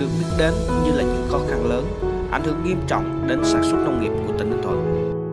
được biết đến như là những khó khăn lớn, ảnh hưởng nghiêm trọng đến sản xuất nông nghiệp của tỉnh Ninh Thuận.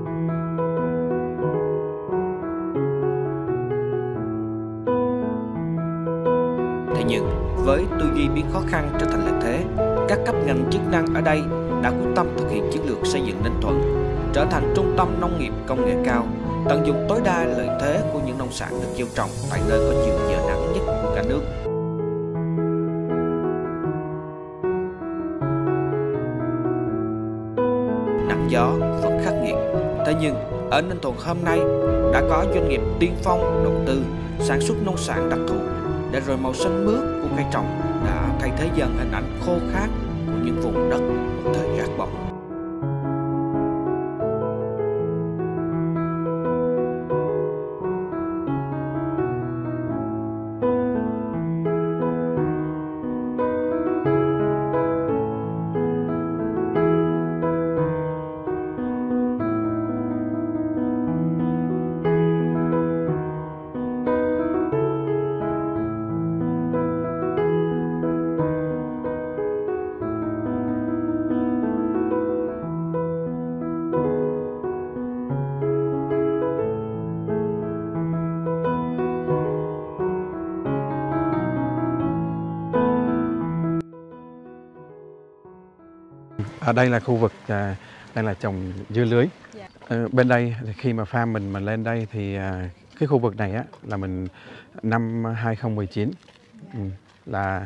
Thế nhưng, với tư duy biến khó khăn trở thành lợi thế, các cấp ngành chức năng ở đây đã quyết tâm thực hiện chiến lược xây dựng Ninh Thuận trở thành trung tâm nông nghiệp công nghệ cao, tận dụng tối đa lợi thế của những nông sản được gieo trồng tại nơi có nhiều giờ nắng nhất của cả nước. Nắng gió vẫn khắc nghiệt, thế nhưng ở Ninh Thuận hôm nay đã có doanh nghiệp tiên phong đầu tư sản xuất nông sản đặc thù, để rồi màu xanh mướt của cây trồng đã thay thế dần hình ảnh khô khát của những vùng đất một thời rác bóng. Ở đây là khu vực đây là trồng dưa lưới. Bên đây thì khi mà farm mình lên đây thì cái khu vực này á là mình năm 2019 là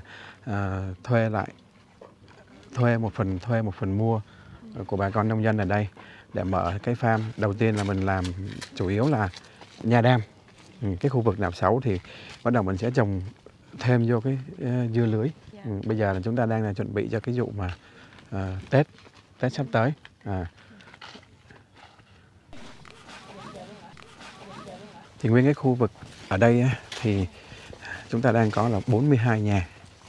thuê một phần mua của bà con nông dân ở đây để mở cái farm. Đầu tiên là mình làm chủ yếu là nha đam. Cái khu vực nạp sấu thì bắt đầu mình sẽ trồng thêm vô cái dưa lưới. Bây giờ là chúng ta đang chuẩn bị cho cái vụ mà Tết sắp tới. Thì nguyên cái khu vực ở đây thì chúng ta đang có là 42 nhà.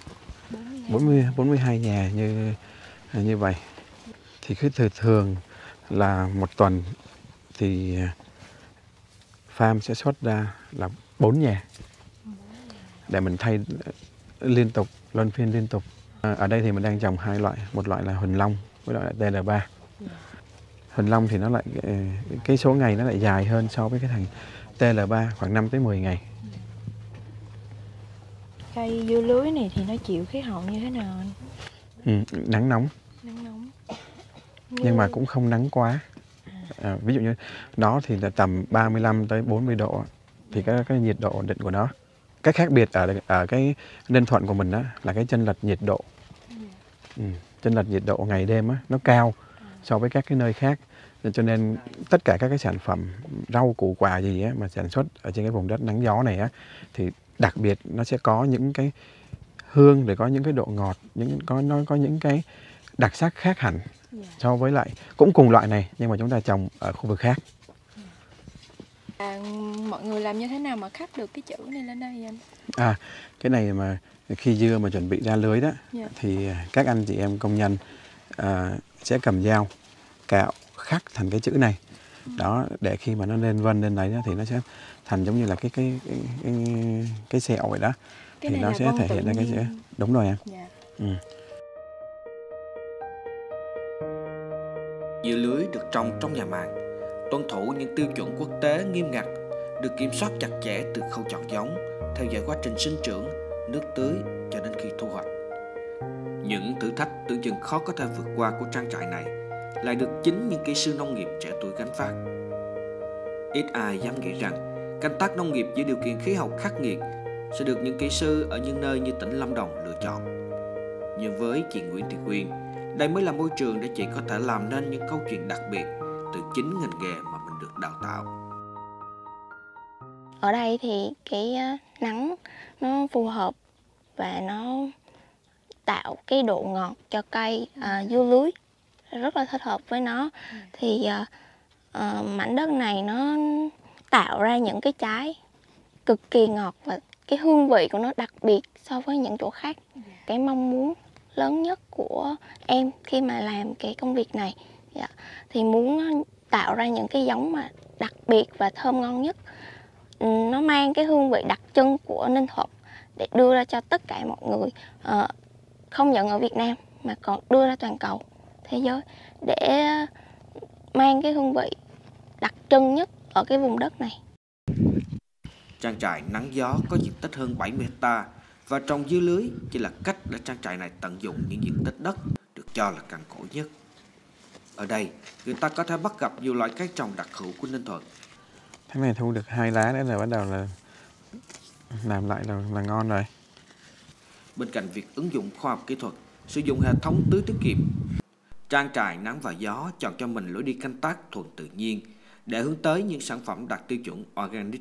42 nhà như vậy. Thì cứ thường là một tuần thì farm sẽ xuất ra là 4 nhà để mình thay liên tục, luân phiên liên tục. Ở đây thì mình đang trồng hai loại, một loại là Huỳnh Long với loại là TL3. Huỳnh Long thì nó lại cái số ngày nó lại dài hơn so với cái thằng TL3 khoảng 5 tới 10 ngày. Cây dưa lưới này thì nó chịu khí hậu như thế nào anh? Nắng nóng. Nhưng mà cũng không nắng quá. Ví dụ như nó thì là tầm 35 tới 40 độ thì cái nhiệt độ ổn định của nó. Cái khác biệt ở cái Ninh Thuận của mình đó là cái chênh lệch nhiệt độ. Chênh lệch nhiệt độ ngày đêm á nó cao so với các cái nơi khác. Cho nên tất cả các cái sản phẩm rau củ quả gì á mà sản xuất ở trên cái vùng đất nắng gió này á thì đặc biệt nó sẽ có những cái hương, để có những cái độ ngọt, nó có những cái đặc sắc khác hẳn so với lại cũng cùng loại này nhưng mà chúng ta trồng ở khu vực khác. Mọi người làm như thế nào mà khắc được cái chữ này lên đây anh? Cái này mà khi dưa mà chuẩn bị ra lưới đó thì các anh chị em công nhân sẽ cầm dao cạo khắc thành cái chữ này. Đó, để khi mà nó lên vân lên đấy thì nó sẽ thành giống như là cái sẹo vậy đó. Cái thì nó sẽ thể hiện ra cái chữ. Đúng rồi em. Dưa lưới được trồng trong nhà màng, tuân thủ những tiêu chuẩn quốc tế nghiêm ngặt, được kiểm soát chặt chẽ từ khâu chọn giống, theo dõi quá trình sinh trưởng, nước tưới cho đến khi thu hoạch. Những thử thách tưởng chừng khó có thể vượt qua của trang trại này lại được chính những kỹ sư nông nghiệp trẻ tuổi gánh vác. Ít ai dám nghĩ rằng canh tác nông nghiệp dưới điều kiện khí hậu khắc nghiệt sẽ được những kỹ sư ở những nơi như tỉnh Lâm Đồng lựa chọn. Nhưng với chị Nguyễn Thị Quyên, đây mới là môi trường để chị có thể làm nên những câu chuyện đặc biệt từ chính ngành nghề mà mình được đào tạo. Ở đây thì cái nắng nó phù hợp và nó tạo cái độ ngọt cho cây dưa lưới, rất là thích hợp với nó. Thì mảnh đất này nó tạo ra những cái trái cực kỳ ngọt và cái hương vị của nó đặc biệt so với những chỗ khác. Cái mong muốn lớn nhất của em khi mà làm cái công việc này thì muốn tạo ra những cái giống mà đặc biệt và thơm ngon nhất. Nó mang cái hương vị đặc trưng của Ninh Thuận để đưa ra cho tất cả mọi người không những ở Việt Nam mà còn đưa ra toàn cầu thế giới để mang cái hương vị đặc trưng nhất ở cái vùng đất này. Trang trại Nắng Gió có diện tích hơn 70 hectare và trồng dưa lưới chỉ là cách để trang trại này tận dụng những diện tích đất được cho là cằn cỗi nhất. Ở đây, người ta có thể bắt gặp nhiều loại cây trồng đặc hữu của Ninh Thuận. Tháng này thu được 2 lá nữa là bắt đầu là làm lại là ngon rồi. Bên cạnh việc ứng dụng khoa học kỹ thuật, sử dụng hệ thống tưới tiết kiệm, trang trại Nắng và Gió chọn cho mình lối đi canh tác thuần tự nhiên để hướng tới những sản phẩm đạt tiêu chuẩn organic.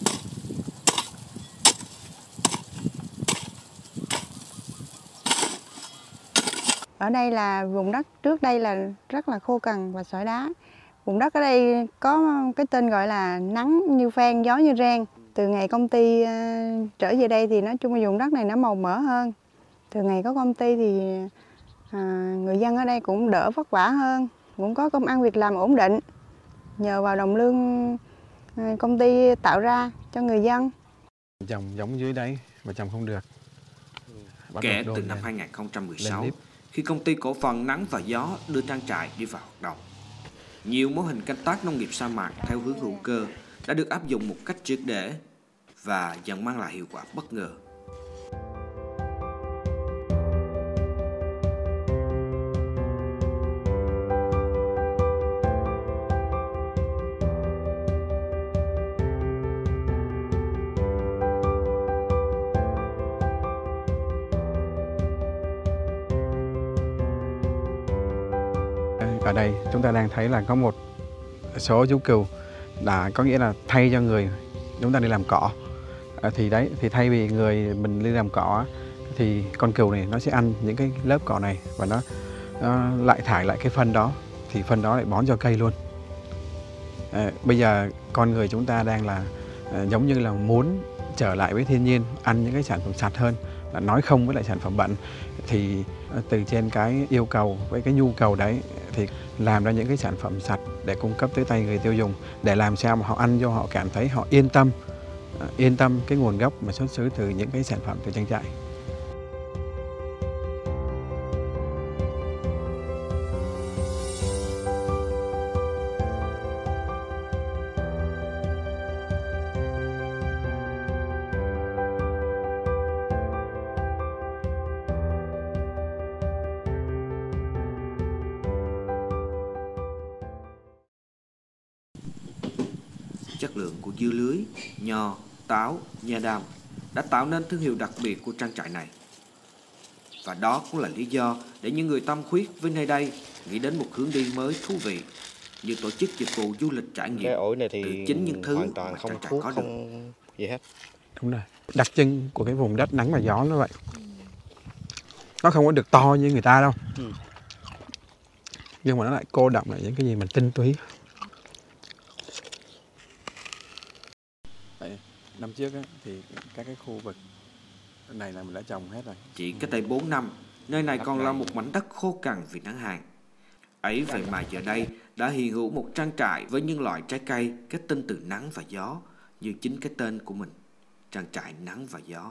Ở đây là vùng đất trước đây là rất là khô cằn và sỏi đá. Vùng đất ở đây có cái tên gọi là nắng như phan, gió như rang. Từ ngày công ty trở về đây thì nói chung là vùng đất này nó màu mỡ hơn. Từ ngày có công ty thì người dân ở đây cũng đỡ vất vả hơn, cũng có công ăn việc làm ổn định nhờ vào đồng lương công ty tạo ra cho người dân. Trồng giống dưới đấy mà trồng không được. Kể từ năm 2016, khi công ty cổ phần Nắng và Gió đưa trang trại đi vào hoạt động, nhiều mô hình canh tác nông nghiệp sa mạc theo hướng hữu cơ đã được áp dụng một cách triệt để và dần mang lại hiệu quả bất ngờ. Ở đây chúng ta đang thấy là có một số chú cừu là có nghĩa là thay cho người chúng ta đi làm cỏ. Thì thay vì người mình đi làm cỏ thì con cừu này nó sẽ ăn những cái lớp cỏ này và nó lại thải lại cái phân đó, thì phân đó lại bón cho cây luôn. Bây giờ con người chúng ta đang là giống như là muốn trở lại với thiên nhiên, ăn những cái sản phẩm sạch hơn, là nói không với lại sản phẩm bẩn. Thì từ trên cái yêu cầu với cái nhu cầu đấy thì làm ra những cái sản phẩm sạch để cung cấp tới tay người tiêu dùng, để làm sao mà họ ăn cho họ cảm thấy họ yên tâm cái nguồn gốc mà xuất xứ từ những cái sản phẩm từ trang trại. Chất lượng của dưa lưới, nho, táo, nha đam đã tạo nên thương hiệu đặc biệt của trang trại này. Và đó cũng là lý do để những người tâm huyết với nơi đây nghĩ đến một hướng đi mới thú vị, như tổ chức dịch vụ du lịch trải nghiệm cái ổi này thì từ chính những thứ hoàn toàn mà không trang trại thuốc, có được. không gì hết. Đúng rồi. Đặc trưng của cái vùng đất Nắng và Gió nó vậy. Nó không có được to như người ta đâu. Nhưng mà nó lại cô đọng lại những cái gì mà tinh túy. Năm trước á, thì các cái khu vực này là mình đã trồng hết rồi. Chỉ cách đây 4 năm, nơi này còn là một mảnh đất khô cằn vì nắng hạn. Ấy vậy mà giờ đây đã hiện hữu một trang trại với những loại trái cây kết tinh từ nắng và gió, như chính cái tên của mình, trang trại Nắng và Gió.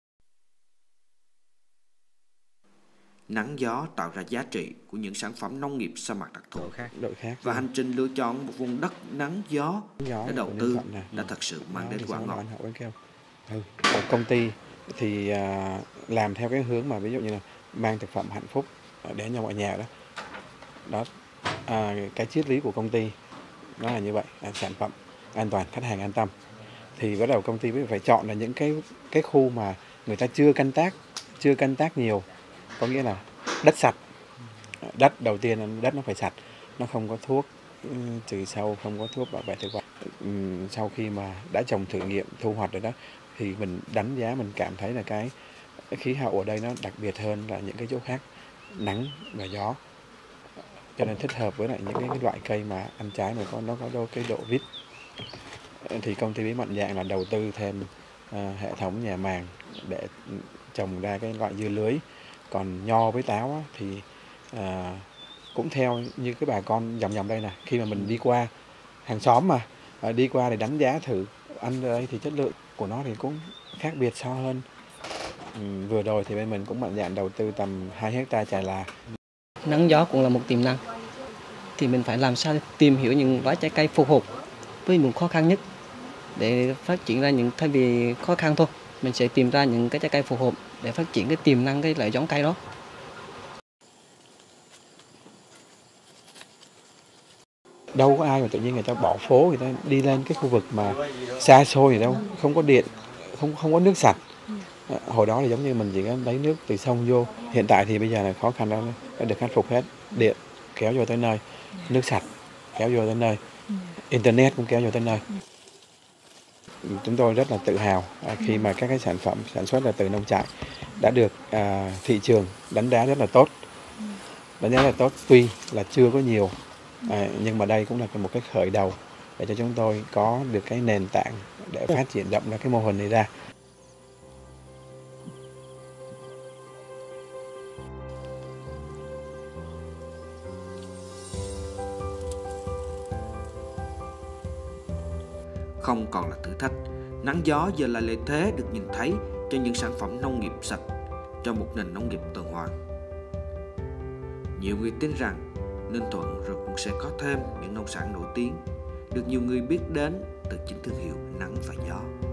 Nắng Gió tạo ra giá trị của những sản phẩm nông nghiệp sa mạc đặc thù Độ khác. và hành trình lựa chọn một vùng đất nắng gió để đầu tư đã thật sự mang đến quả ngọt. Còn công ty thì làm theo cái hướng mà ví dụ như là mang thực phẩm hạnh phúc đến cho mọi nhà đó. Đó, cái triết lý của công ty nó là như vậy, sản phẩm an toàn, khách hàng an tâm. Thì bắt đầu công ty phải chọn là những cái khu mà người ta chưa canh tác nhiều, có nghĩa là đất sạch. Đất đầu tiên, đất nó phải sạch, nó không có thuốc trừ sâu, không có thuốc bảo vệ thực vật. Sau khi mà đã trồng thử nghiệm, thu hoạch rồi đó, thì mình đánh giá, mình cảm thấy là cái khí hậu ở đây nó đặc biệt hơn là những cái chỗ khác, nắng và gió, cho nên thích hợp với lại những cái loại cây mà ăn trái mà nó có cái độ vít. Thì công ty mới mạnh dạn là đầu tư thêm hệ thống nhà màng để trồng ra cái loại dưa lưới. Còn nho với táo á, thì cũng theo như cái bà con vòng đây nè, khi mà mình đi qua hàng xóm mà đi qua để đánh giá thử ăn ở đây thì chất lượng của nó thì cũng khác biệt so hơn. Vừa rồi thì bên mình cũng mạnh dạn đầu tư tầm 2 hectare chè là. Nắng gió cũng là một tiềm năng. Thì mình phải làm sao tìm hiểu những loại trái cây phù hợp với vùng khó khăn nhất để phát triển ra những, thay vì khó khăn thôi, mình sẽ tìm ra những cái trái cây phù hợp để phát triển cái tiềm năng, cái loại giống cây đó. Đâu có ai mà tự nhiên người ta bỏ phố, người ta đi lên cái khu vực mà xa xôi gì đâu, không có điện, không có nước sạch. Hồi đó là giống như mình chỉ có lấy nước từ sông vô. Hiện tại thì bây giờ là khó khăn đó đã được khắc phục hết. Điện kéo vô tới nơi, nước sạch kéo vô tới nơi, internet cũng kéo vô tới nơi. Chúng tôi rất là tự hào khi mà các cái sản phẩm sản xuất là từ nông trại đã được thị trường đánh giá rất là tốt. Đánh giá rất là tốt, tuy là chưa có nhiều, nhưng mà đây cũng là một cái khởi đầu để cho chúng tôi có được cái nền tảng để phát triển rộng ra cái mô hình này ra. Không còn là thử thách, nắng gió giờ là lợi thế được nhìn thấy cho những sản phẩm nông nghiệp sạch, cho một nền nông nghiệp tuần hoàn. Nhiều người tin rằng Ninh Thuận rồi cũng sẽ có thêm những nông sản nổi tiếng, được nhiều người biết đến từ chính thương hiệu nắng và gió.